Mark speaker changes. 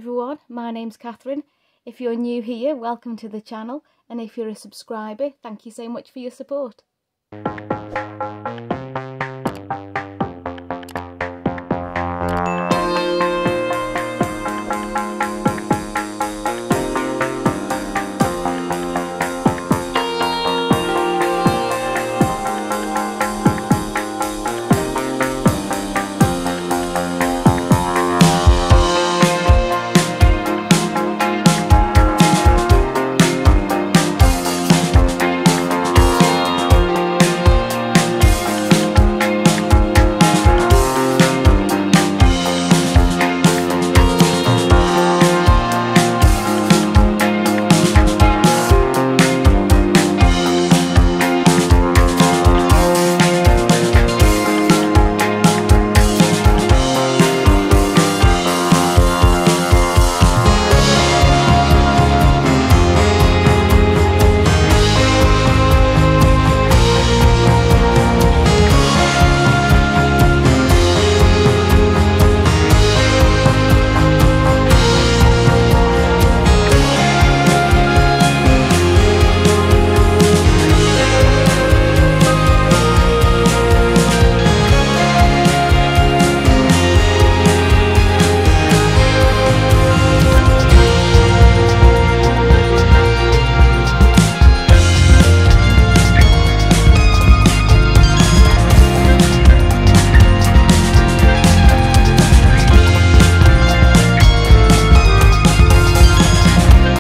Speaker 1: everyone, my name's Catherine. If you're new here, welcome to the channel, and if you're a subscriber, thank you so much for your support.